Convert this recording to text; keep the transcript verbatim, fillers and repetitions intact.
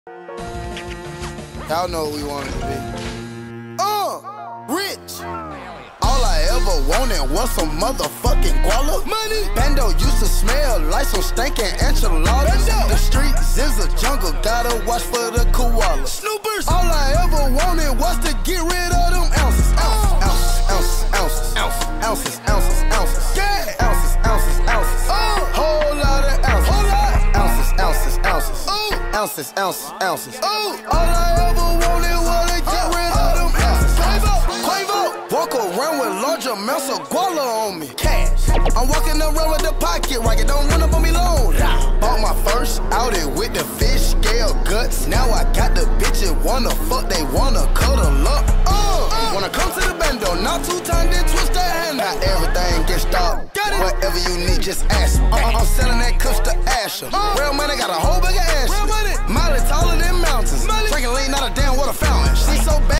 Y'all know what we wanted to be. Uh, rich. All I ever wanted was some motherfucking guala. Money. Bando used to smell like some stinking enchiladas. The streets is a jungle, gotta watch for the koalas. Snoopers. All I ever wanted was to get rid of them ounces. Ounces, ounces, ounces, ounces, ounces, ounces, ounces. Yeah. Ounces, ounces, ounces. Oh. Whole lot of ounces. Whole lot. Ounces, ounces, ounces. Ooh. Ounces, ounces, ounces. Ooh. All I ever wanted was to get rid of them ounces. Quavo, Quavo. Walk around with large amounts of guala on me. Cash. I'm walking around with the pocket rocket, don't run up on me long. Bought my first Audi with the fish scale guts. Now I got the bitches wanna fuck, they wanna cuddle up. Uh, wanna come to the bando, not two times, then twist that hand. Now everything gets stopped. Whatever you need, just ask me. Uh, I'm selling that cups to Asher. Uh, Real money got a whole bag of Asher. Molly taller than mountains. Drinking lean, not a damn water fountain. She so bad.